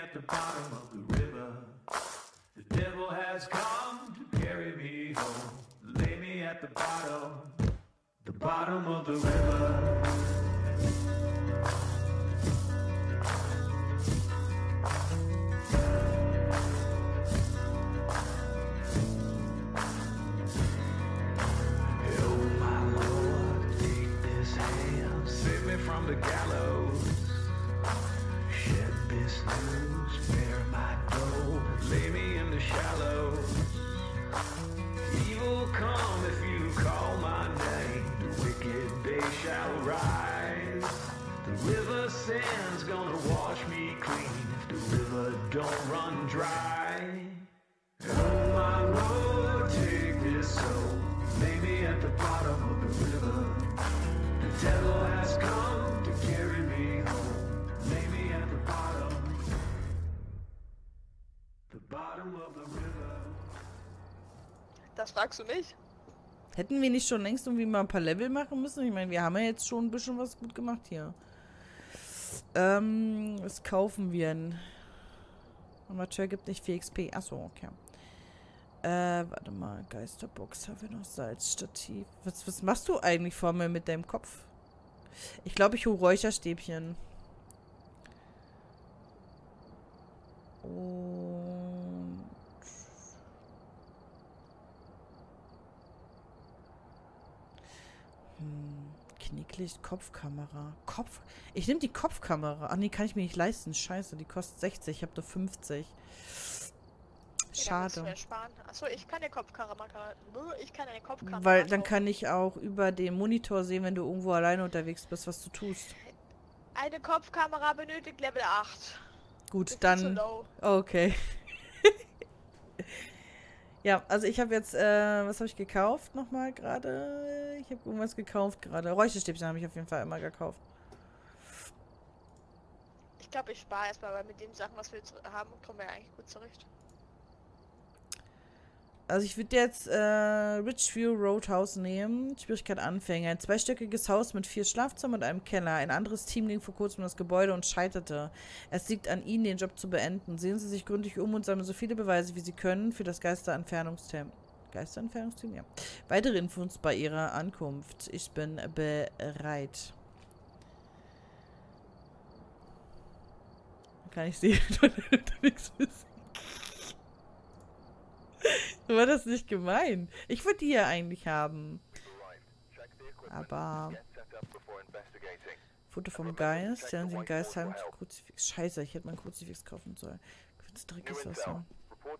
at the bottom of the river. The devil has come to carry me home. Lay me at the bottom of the river. From the gallows, shed this news, bear my dough, lay me in the shallows. Evil come if you call my name. The wicked day shall rise. The river sand's gonna wash me clean if the river don't run dry. Oh my Lord, take this soul, lay me at the bottom of the river. The devil has come to carry me home. Lay me at the bottom of the river. Das fragst du mich? Hätten wir nicht schon längst irgendwie mal ein paar Level machen müssen? Ich meine, wir haben ja jetzt schon ein bisschen was gut gemacht hier. Was kaufen wir denn? Amateur gibt nicht 4 XP. Achso, okay. Warte mal. Geisterbox. Haben wir noch Salzstativ. Was machst du eigentlich vor mir mit deinem Kopf? Ich glaube, ich hole Räucherstäbchen. Und... Knicklicht, Kopfkamera. Ich nehme die Kopfkamera. Ach nee, kann ich mir nicht leisten. Scheiße, die kostet 60. Ich habe nur 50. Schade. Achso, ich kann eine Kopfkamera. Ich kann eine Kopfkamera. Weil dann kann ich auch über den Monitor sehen, wenn du irgendwo alleine unterwegs bist, was du tust. Eine Kopfkamera benötigt Level 8. Gut, Das dann... ist zu low. Okay. Ja, also ich habe jetzt, was habe ich gekauft nochmal gerade? Ich habe irgendwas gekauft gerade. Räucherstäbchen habe ich auf jeden Fall immer gekauft. Ich glaube, ich spare erstmal, weil mit den Sachen, was wir jetzt haben, kommen wir eigentlich gut zurecht. Also ich würde jetzt Richview Roadhouse nehmen. Schwierigkeit Anfänger. Ein zweistöckiges Haus mit 4 Schlafzimmern und einem Keller. Ein anderes Team ging vor kurzem in das Gebäude und scheiterte. Es liegt an Ihnen, den Job zu beenden. Sehen Sie sich gründlich um und sammeln so viele Beweise, wie Sie können für das Geisterentfernungsteam. Geisterentfernungsteam? Ja. Weitere Infos bei Ihrer Ankunft. Ich bin bereit. Kann ich sehen, wenn du unterwegs bist. War das nicht gemein? Ich würde die ja eigentlich haben. Aber... Foto vom Geist. Stellen Sie den Geist heim zu Kruzifix. Scheiße, ich hätte mein Kruzifix kaufen sollen. Was Dreck ist das so?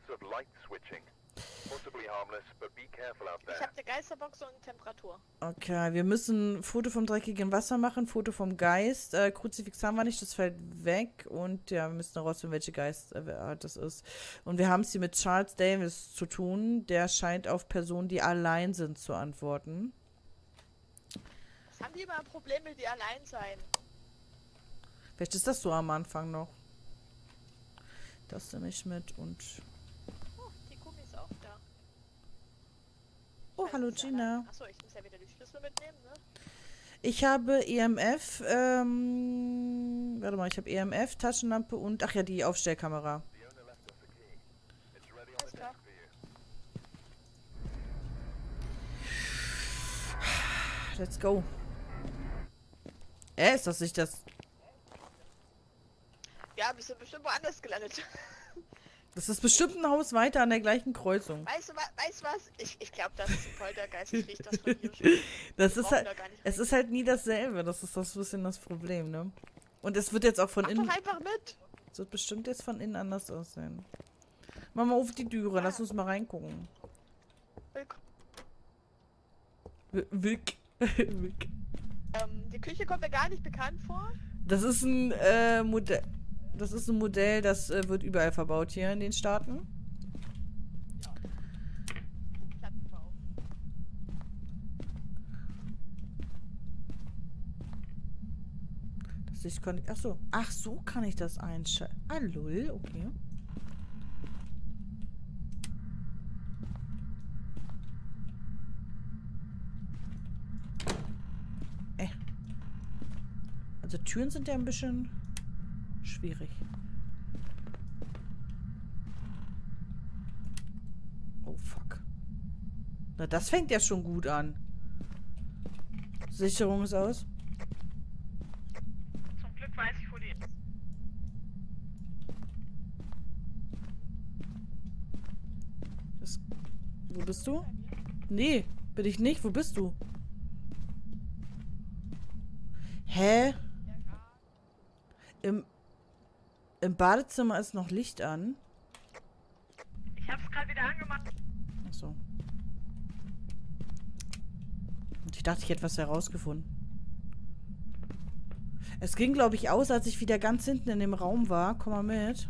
Ich habe eine Geisterbox und Temperatur. Okay, wir müssen Foto vom dreckigen Wasser machen, Foto vom Geist. Kruzifix haben wir nicht, das fällt weg. Und ja, wir müssen herausfinden, welche Geist das ist. Und wir haben es hier mit Charles Davis zu tun. Der scheint auf Personen, die allein sind, zu antworten. Was haben die immer Probleme, die allein sein? Vielleicht ist das so am Anfang noch. Das nehme ich mit und... Oh, die Gummi ist auch da. Oh, hallo Gina. Achso, ich muss ja wieder die Schlüssel mitnehmen, ne? Ich habe EMF, warte mal, ich habe EMF, Taschenlampe und, ach ja, die Aufstellkamera. Alles klar. Let's go. Ist das nicht das? Ja, wir sind bestimmt woanders gelandet. Das ist bestimmt ein Haus weiter an der gleichen Kreuzung. Weißt du was? Ich glaube, das ist ein Poltergeist. Ich riech das von hier schon. Das ist halt, es ist halt nie dasselbe. Das ist das bisschen das Problem, ne? Und es wird jetzt auch von Mach innen... doch einfach mit. Es wird bestimmt jetzt von innen anders aussehen. Mach mal auf die Türe, lass uns mal reingucken. Wick. Wick. Die Küche kommt mir gar nicht bekannt vor. Das ist ein Modell. Das ist ein Modell, das wird überall verbaut hier in den Staaten. Ja. Plattenbau. Ach so kann ich das einschalten. Ah, lol, okay. Also Türen sind ja ein bisschen schwierig. Na, das fängt ja schon gut an. Sicherung ist aus. Zum Glück weiß ich, wo die ist. Wo bist du? Nee, bin ich nicht. Wo bist du? Hä? Im Badezimmer ist noch Licht an. Ich hab's gerade wieder angemacht. Achso. Und ich dachte, ich hätte was herausgefunden. Es ging, glaube ich, aus, als ich wieder ganz hinten in dem Raum war. Komm mal mit.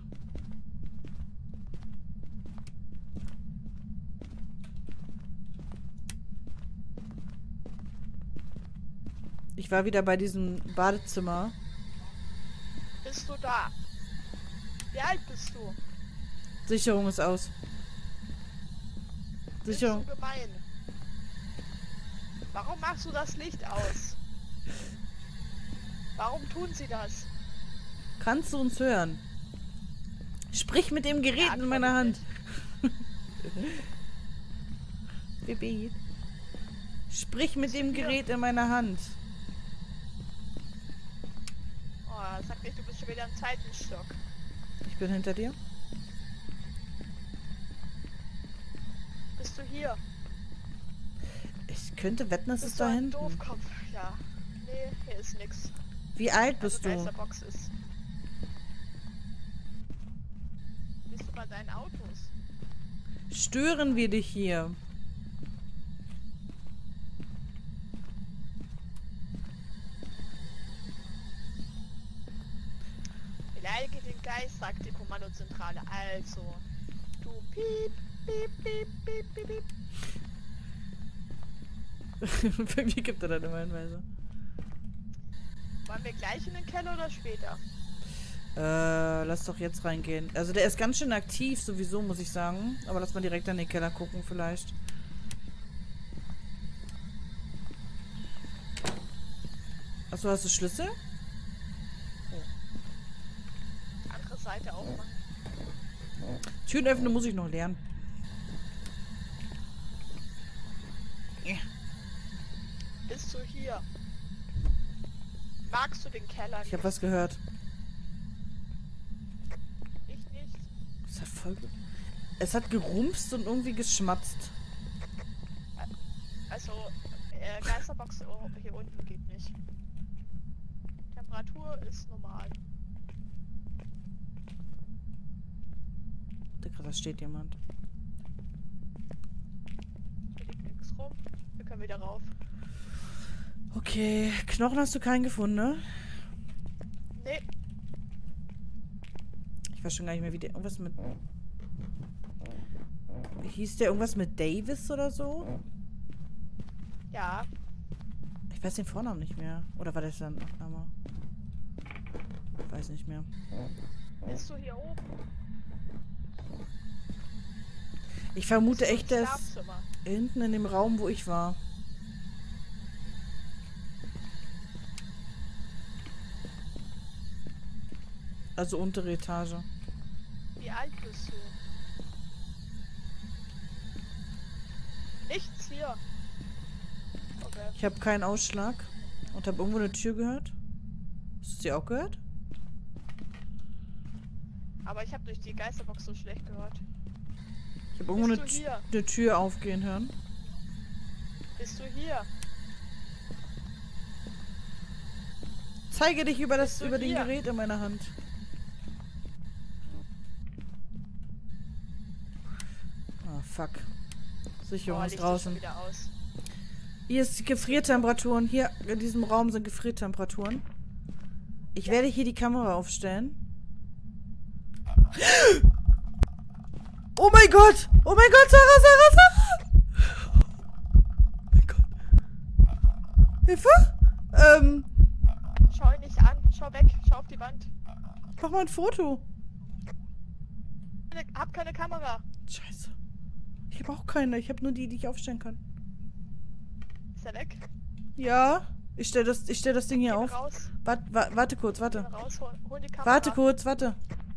Ich war wieder bei diesem Badezimmer. Bist du da? Wie alt bist du? Sicherung ist aus. Sicherung. Bist du gemein? Warum machst du das Licht aus? Warum tun sie das? Kannst du uns hören? Sprich mit dem Gerät in meiner Hand. Baby. Sprich mit dem Gerät in meiner Hand. Oh, sag nicht, du bist schon wieder im zweiten Stock. Ich bin hinter dir. Bist du hier? Ich könnte wetten, es Bist ist du da ein hinten. Doofkopf? Ja. Nee, hier ist nix. Wie alt bist du? Geisterbox ist. Bist du bei deinen Autos? Stören wir dich hier? Beleidige den Geist, sagt die Kommandozentrale. Also, du piep, piep, piep, piep, piep, piep. Bei mir gibt er dann immer Hinweise. Wollen wir gleich in den Keller oder später? Lass doch jetzt reingehen. Also der ist ganz schön aktiv sowieso, muss ich sagen. Aber lass mal direkt in den Keller gucken vielleicht. Achso, hast du Schlüssel? Andere Seite aufmachen. Türen öffnen muss ich noch lernen. Bist du hier? Magst du den Keller Ich habe nicht? was gehört. Ich nicht. Es hat voll... Es hat gerumpst und irgendwie geschmatzt. Also, Geisterbox hier unten geht nicht. Temperatur ist normal. Da steht jemand. Hier liegt nichts rum. Wir können wieder rauf. Okay, Knochen hast du keinen gefunden, ne? Nee, Ich weiß schon gar nicht mehr, wie der... Irgendwas mit... Hieß der irgendwas mit Davis oder so? ja. Ich weiß den Vornamen nicht mehr. Oder war das dann Nachname? Ich weiß nicht mehr. Bist du hier oben? Ich vermute Bist du echt, im der ist Schlafzimmer? hinten in dem Raum, wo ich war. Also untere Etage. Wie alt bist du? Nichts hier. Okay. Ich habe keinen Ausschlag. Und habe irgendwo eine Tür gehört. Hast du sie auch gehört? Aber ich habe durch die Geisterbox so schlecht gehört. Ich habe irgendwo Bist du hier? eine Tür aufgehen hören. Bist du hier? Zeige dich über Bist du den hier? Gerät in meiner Hand. Ah, fuck. Sicherung ist Licht schon draußen. wieder aus. Hier ist die Gefriertemperaturen. Hier in diesem Raum sind Gefriertemperaturen. Ich werde hier die Kamera aufstellen. Oh mein Gott! Oh mein Gott, Sarah! Oh mein Gott. Hilfe? Schau ihn nicht an. Schau weg. Schau auf die Wand. Mach mal ein Foto. Hab keine Kamera. Scheiße. Ich habe auch keine. Ich habe nur die ich aufstellen kann. Ist er weg? Ja. Ich stell das Ding hier Geh auf. raus. Warte kurz, Geh warte. raus. Hol die Kamera. Warte kurz, warte.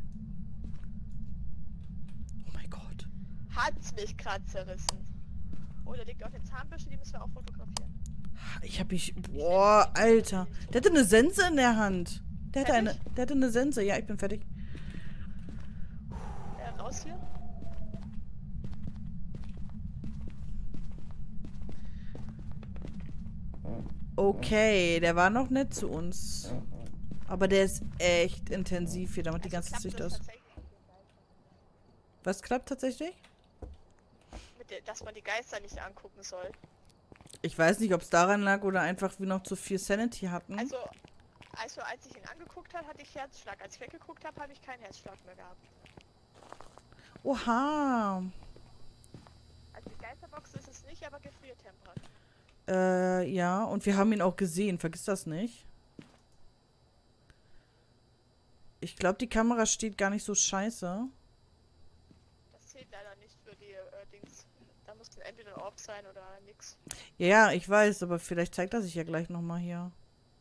Oh mein Gott. Hat's mich gerade zerrissen. Oh, da liegt auch eine Zahnbürste, die müssen wir auch fotografieren. Ich hab mich... Boah, Alter. Der hatte eine Sense in der Hand. Fertig? Der hatte eine Sense. Ja, ich bin fertig. Raus hier. Okay, der war noch nett zu uns. Aber der ist echt intensiv hier. Damit die ganze klappt Sicht das aus. tatsächlich mit den Geistern? Was klappt tatsächlich? Dass man die Geister nicht angucken soll. Ich weiß nicht, ob es daran lag oder einfach wir noch zu viel Sanity hatten. Also als ich ihn angeguckt habe, hatte ich Herzschlag. Als ich weggeguckt habe, habe ich keinen Herzschlag mehr gehabt. Oha. Also die Geisterbox ist es nicht, aber Gefriertemperatur. Ja, und wir haben ihn auch gesehen. Vergiss das nicht. Ich glaube, die Kamera steht gar nicht so scheiße. Das zählt leider nicht für die Dings. Da muss entweder ein Orb sein oder nix. Ja, ich weiß, aber vielleicht zeigt er sich ja gleich nochmal hier.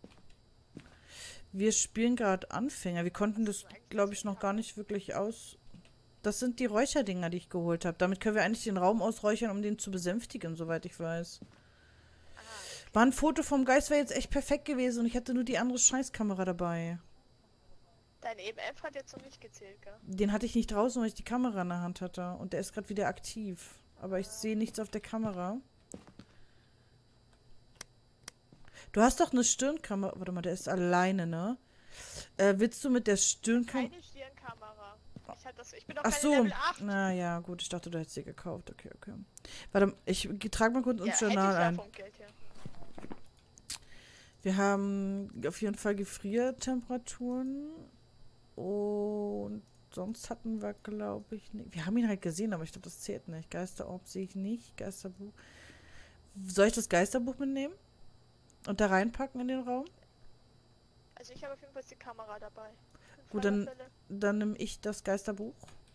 Wir spielen gerade Anfänger. Wir konnten das, glaube ich, noch gar nicht wirklich aus... Das sind die Räucherdinger, die ich geholt habe. Damit können wir eigentlich den Raum ausräuchern, um den zu besänftigen, soweit ich weiß. War ein Foto vom Geist, wäre jetzt echt perfekt gewesen und ich hatte nur die andere Scheißkamera dabei. Dein EMF hat jetzt noch nicht gezählt, gell? Den hatte ich nicht draußen, weil ich die Kamera in der Hand hatte. Und der ist gerade wieder aktiv. Aber ich sehe nichts auf der Kamera. Du hast doch eine Stirnkamera. Warte mal, der ist alleine, ne? Willst du mit der Stirnkamera... Keine Stirnkamera. Ich bin doch Ach keine so. Level 8. Na ja, gut. Ich dachte, du hättest sie gekauft. Okay, okay. Warte, ich trage mal kurz ins Journal hätte ich ja ein. vom Geld her. Wir haben auf jeden Fall Gefriertemperaturen. Und sonst hatten wir, glaube ich, nicht. Wir haben ihn halt gesehen, aber ich glaube, das zählt nicht. Geisterorb sehe ich nicht. Geisterbuch. Soll ich das Geisterbuch mitnehmen? Und da reinpacken in den Raum? Also ich habe auf jeden Fall die Kamera dabei. Gut, dann nehme ich das Geisterbuch.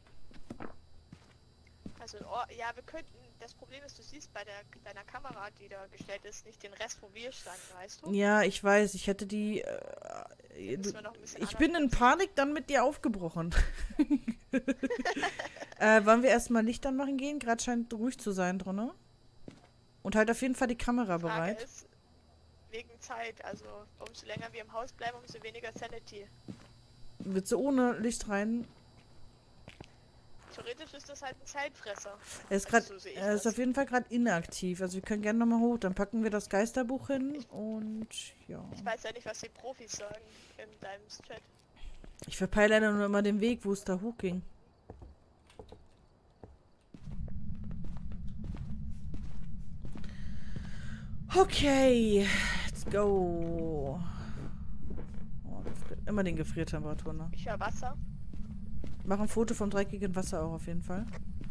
Also, ja, wir könnten... Das Problem ist, du siehst bei deiner Kamera, die da gestellt ist, nicht den Rest, wo wir standen, weißt du? Ja, ich weiß. Ich hätte die... Müssen wir noch ein bisschen ich bin in anders Panik dann mit dir aufgebrochen. Wollen wir erstmal Licht anmachen gehen? Gerade scheint ruhig zu sein drin. Und halt auf jeden Fall die Kamera Frage bereit. ist, wegen Zeit, also umso länger wir im Haus bleiben, umso weniger Sanity. Willst du ohne Licht rein? Theoretisch ist das halt ein Zeitfresser. Er ist, Also so sehe ich er ist das. auf jeden Fall gerade inaktiv. Also wir können gerne nochmal hoch. Dann packen wir das Geisterbuch hin und ja. Ich weiß ja nicht, was die Profis sagen in deinem Chat. Ich verpeile leider nur immer den Weg, wo es da hochging. Okay, let's go. Oh, immer den Gefriertemperatur, ne? Ich höre Wasser. Mach ein Foto vom dreckigen Wasser auch auf jeden Fall.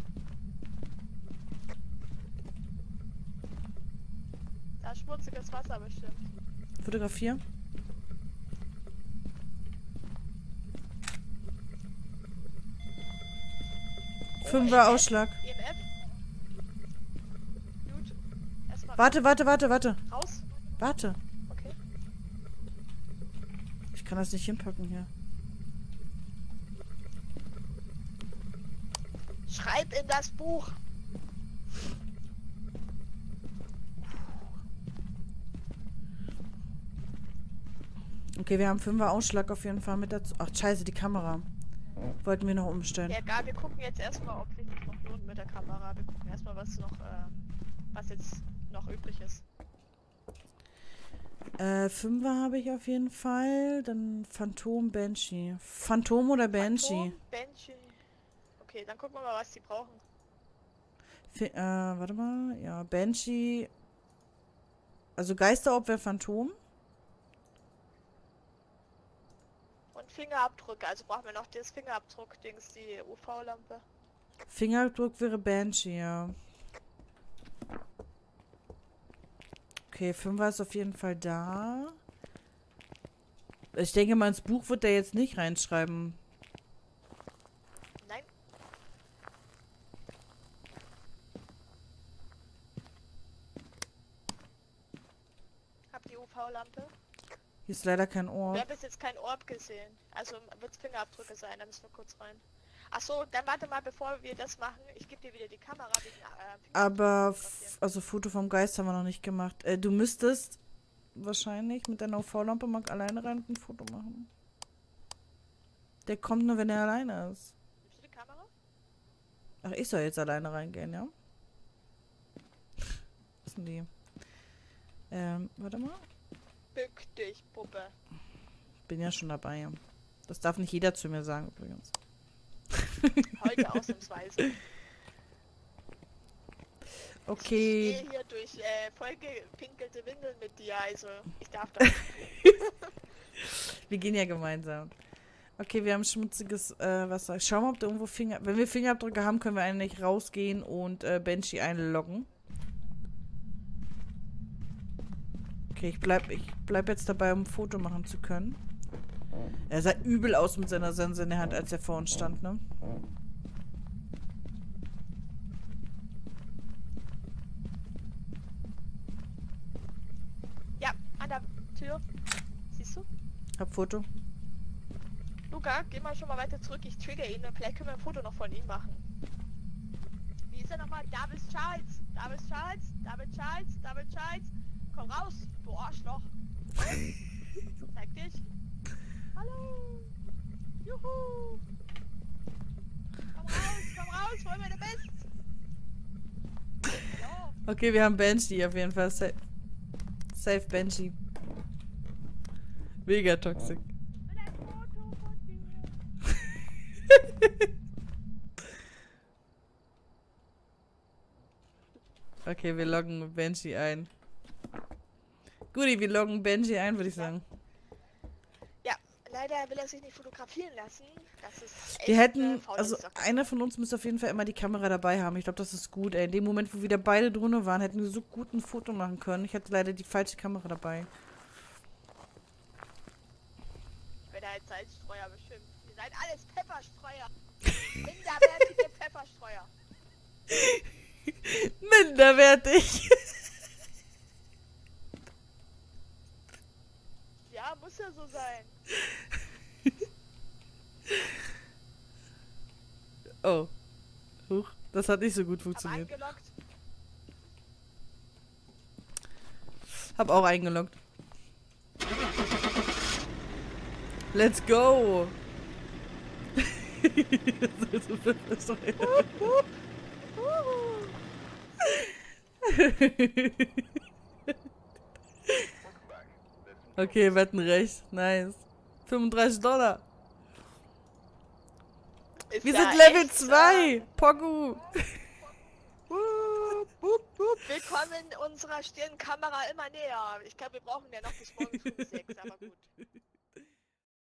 Da ist schmutziges Wasser bestimmt. Fotografier. Fünfer Ausschlag. EMF. Gut. Erstmal Warte. raus. Warte. Okay. Ich kann das nicht hinpacken hier. Schreib in das Buch. Okay, wir haben 5er Ausschlag auf jeden Fall mit dazu. Ach, scheiße, die Kamera. Wollten wir noch umstellen. Ja, egal, wir gucken jetzt erstmal, ob sich das noch lohnt mit der Kamera. Wir gucken erstmal, was noch, was jetzt noch übrig ist. 5er habe ich auf jeden Fall. Dann Phantom, Banshee. Phantom oder Banshee? Phantom, Banshee. Okay, dann gucken wir mal, was die brauchen. Warte mal. Ja, Banshee. Also Geisterorb wäre Phantom. Und Fingerabdrücke, also brauchen wir noch das Fingerabdruck-Dings, die UV-Lampe. Fingerabdruck wäre Banshee, ja. Okay, 5er ist auf jeden Fall da. Ich denke mal, ins Buch wird er jetzt nicht reinschreiben. Nein. Hab die UV-Lampe. Hier ist leider kein Wir Orb. haben bis jetzt keinen Orb gesehen. Also wird es Fingerabdrücke sein, da müssen wir kurz rein. Achso, dann warte mal, bevor wir das machen. Ich gebe dir wieder die Kamera wegen Aber, Fingerabdruck also Foto vom Geist haben wir noch nicht gemacht. Du müsstest wahrscheinlich mit deiner UV-Lampe mal alleine rein und ein Foto machen. Der kommt nur, wenn er alleine ist. Nimmst du die Kamera? Ach, ich soll jetzt alleine reingehen, ja? Was sind die? Warte mal. Bück dich, Puppe. Bin ja schon dabei. Das darf nicht jeder zu mir sagen, übrigens. Heute ausnahmsweise. Okay. Ich gehe hier durch vollgepinkelte Windeln mit dir, also ich darf das. Wir gehen ja gemeinsam. Okay, wir haben schmutziges Wasser. Schau mal, ob da irgendwo Wenn wir Fingerabdrücke haben, können wir eigentlich rausgehen und Banshee einloggen. Okay, ich bleib jetzt dabei, um ein Foto machen zu können. Er sah übel aus mit seiner Sense in der Hand, als er vor uns stand, ne? Ja, an der Tür. Siehst du? Hab Foto. Luca, geh mal schon mal weiter zurück. Ich trigger ihn und vielleicht können wir ein Foto noch von ihm machen. Wie ist er nochmal? David Charles. David Charles. David Charles. David Charles. Komm raus, du Arschloch. Zeig dich. Hallo. Juhu. Komm raus, wollen wir der Best. Ja. Okay, wir haben Banshee auf jeden Fall. Safe Banshee. Mega toxic. Will ein Foto von dir. Okay, wir loggen Banshee ein. Guti, wir loggen Banshee ein, würde ich sagen. Ja, leider will er sich nicht fotografieren lassen. Das ist echt Wir hätten, eine faule also Socke. einer von uns müsste auf jeden Fall immer die Kamera dabei haben. Ich glaube, das ist gut, ey. In dem Moment, wo wir da beide drunter waren, hätten wir so gut ein Foto machen können. Ich hatte leider die falsche Kamera dabei. Ich werde als Salzstreuer bestimmt. Ihr seid alles Pfefferstreuer. Minderwertige Pfefferstreuer. Minderwertig. Ja, muss ja so sein. Oh. Huch, das hat nicht so gut Hab funktioniert. eingeloggt. Hab auch eingeloggt. Let's go! Okay, wir hatten recht. Nice. $35. Ist Wir ja sind Level echt, 2! Pogu! Wir kommen unserer Stirnkamera immer näher. Ich glaube, wir brauchen ja noch bis morgen 5, 6, aber gut.